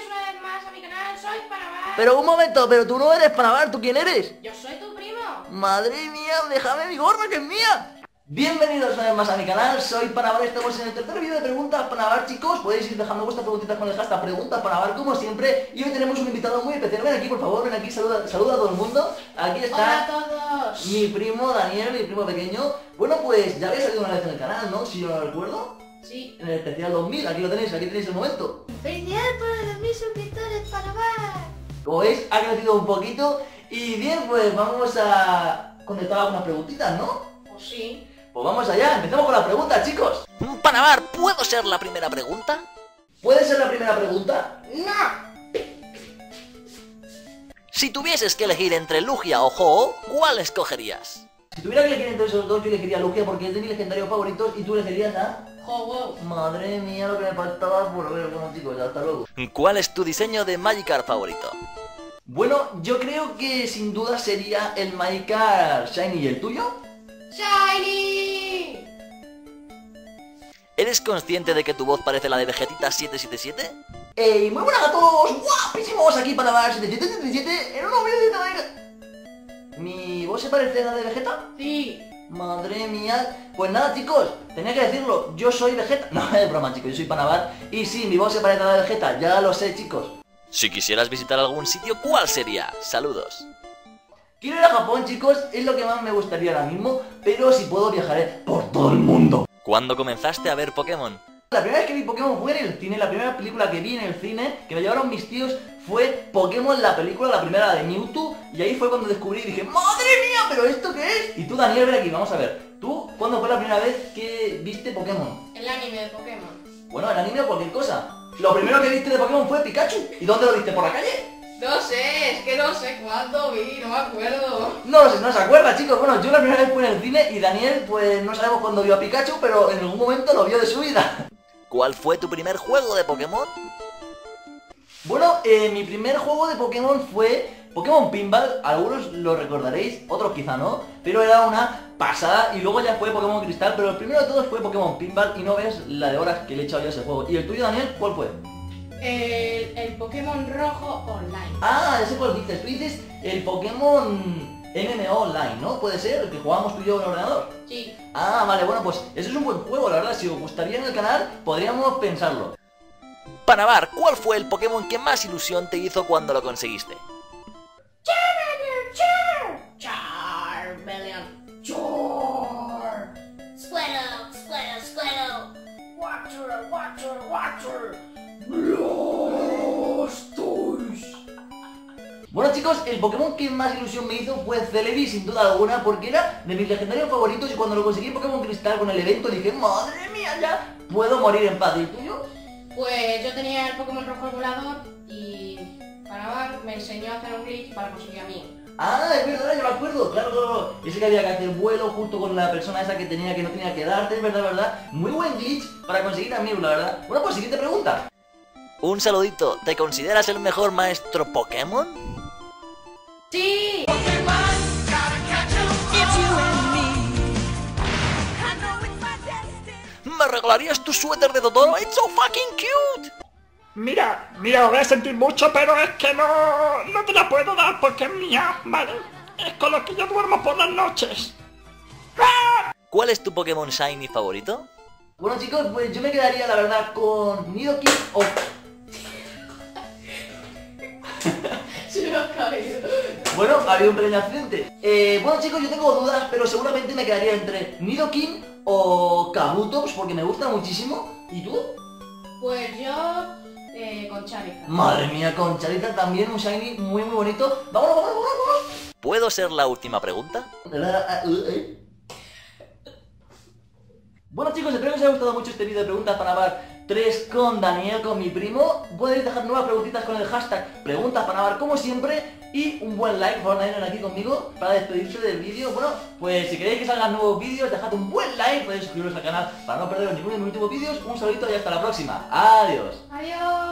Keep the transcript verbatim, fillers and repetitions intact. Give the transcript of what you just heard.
una vez más a mi canal, soy Panavar. Pero un momento, pero tú no eres Panavar, ¿tú quién eres? Yo soy tu primo. Madre mía, déjame mi gorra que es mía. Bienvenidos una vez más a mi canal, soy Panavar, estamos en el tercer vídeo de Preguntas Panavar, chicos. Podéis ir dejando vuestras preguntitas con el hashtag Preguntas Panavar como siempre. Y hoy tenemos un invitado muy especial, ven aquí por favor, ven aquí, saluda, saluda a todo el mundo. Aquí está. Hola a todos. Mi primo Daniel, mi primo pequeño. Bueno, pues ya habéis salido una vez en el canal, ¿no? Si yo no recuerdo. Sí. En el especial dos mil, aquí lo tenéis, aquí tenéis el momento. Felicidades por los dos mil suscriptores, Panavar. Como veis, ha crecido un poquito. Y bien, pues vamos a contestar algunas preguntitas, ¿no? Pues sí. Pues vamos allá, empezamos con las preguntas, chicos. Panavar, ¿puedo ser la primera pregunta? ¿Puede ser la primera pregunta? No. Si tuvieses que elegir entre Lugia o Ho-Oh, ¿cuál escogerías? Si tuviera que elegir entre esos dos, yo elegiría Lugia porque es de mis legendarios favoritos y tú elegirías a... Ho-Oh. Madre mía, lo que me faltaba por ver. Bueno, chicos, hasta luego. ¿Cuál es tu diseño de Magikarp favorito? Bueno, yo creo que sin duda sería el Magikarp Shiny. ¿Y el tuyo? ¡Shiny! ¿Eres consciente de que tu voz parece la de Vegetita siete siete siete? ¡Ey! ¡Muy buenas a todos! ¡Guapísimos! Aquí para ver setenta y siete setenta y siete en un nuevo vídeo de Magikarp. ¿Mi voz se parece a la de Vegeta? Sí. Madre mía. Pues nada, chicos, tenía que decirlo. Yo soy Vegeta. No, es broma, chicos, yo soy Panavar. Y sí, mi voz se parece a la de Vegeta, ya lo sé, chicos. Si quisieras visitar algún sitio, ¿cuál sería? Saludos. Quiero ir a Japón, chicos, es lo que más me gustaría ahora mismo. Pero si puedo viajaré por todo el mundo. ¿Cuándo comenzaste a ver Pokémon? La primera vez que vi Pokémon fue en el cine. La primera película que vi en el cine, que me llevaron mis tíos, fue Pokémon, la película, la primera de Mewtwo. Y ahí fue cuando descubrí y dije, ¡madre mía! ¿Pero esto qué es? Y tú, Daniel, ven aquí, vamos a ver. ¿Tú cuándo fue la primera vez que viste Pokémon? El anime de Pokémon. Bueno, el anime o cualquier cosa. Lo primero que viste de Pokémon fue Pikachu. ¿Y dónde lo viste? ¿Por la calle? No sé, es que no sé cuándo vi, no me acuerdo. No lo sé, no se acuerda, chicos. Bueno, yo la primera vez fue en el cine y Daniel, pues no sabemos cuándo vio a Pikachu, pero en algún momento lo vio de su vida. ¿Cuál fue tu primer juego de Pokémon? Bueno, eh, mi primer juego de Pokémon fue Pokémon Pinball. Algunos lo recordaréis, otros quizá no, pero era una pasada. Y luego ya fue Pokémon Cristal, pero el primero de todos fue Pokémon Pinball. Y no ves la de horas que le he echado yo a ese juego. ¿Y el tuyo, Daniel, cuál fue? El, el Pokémon Rojo Online. Ah, ya sé cuál dices. Tú dices el Pokémon M M O Online, ¿no? ¿Puede ser? El que jugábamos tú y yo en el ordenador. Sí. Ah, vale, bueno, pues eso es un buen juego, la verdad. Si os gustaría en el canal, podríamos pensarlo. Panavar, ¿cuál fue el Pokémon que más ilusión te hizo cuando lo conseguiste? Charmander, Char. Charmeleon, Char. Squirtle, Squirtle, Squirtle. Water, water, water. Blastoise. Bueno, chicos, el Pokémon que más ilusión me hizo fue Celebi, sin duda alguna, porque era de mis legendarios favoritos y cuando lo conseguí en Pokémon Cristal con el evento dije, madre mía, ya puedo morir en paz. ¿Y el tuyo? Pues yo tenía el Pokémon Rojo Volador y Panavar me enseñó a hacer un glitch para conseguir a mí. Ah, es verdad, yo me acuerdo, claro, claro, ese que había que hacer vuelo justo con la persona esa que tenía que no tenía que darte, es verdad, verdad. Muy buen glitch para conseguir a Mew, la verdad. Bueno, pues siguiente pregunta. Un saludito, ¿te consideras el mejor maestro Pokémon? ¡Sí! ¿Me regalarías tu suéter de Totoro? ¡It's so fucking cute! Mira, mira, lo voy a sentir mucho, pero es que no, no te la puedo dar porque es mía, ¿vale? Es con lo que yo duermo por las noches. ¿Cuál es tu Pokémon Shiny favorito? Bueno, chicos, pues yo me quedaría, la verdad, con Nidoking o... Se me ha caído. Bueno, ha habido un pequeño accidente. Eh, bueno, chicos, yo tengo dudas, pero seguramente me quedaría entre Nidoking o Kabutops porque me gusta muchísimo. ¿Y tú? Pues yo eh, con Charizard. Madre mía, con Charizard también, un shiny muy muy bonito. ¡Vámonos, vámonos, vámonos! ¿Puedo ser la última pregunta? Bueno, chicos, espero que os haya gustado mucho este vídeo de preguntas Panavar tres con Daniel, con mi primo. Podéis dejar nuevas preguntitas con el hashtag Preguntas Panavar como siempre. Y un buen like, por favor, Daniel, aquí conmigo para despedirse del vídeo. Bueno, pues si queréis que salgan nuevos vídeos, dejad un buen like, podéis suscribiros al canal para no perderos ninguno de mis últimos vídeos. Un saludito y hasta la próxima. Adiós. Adiós.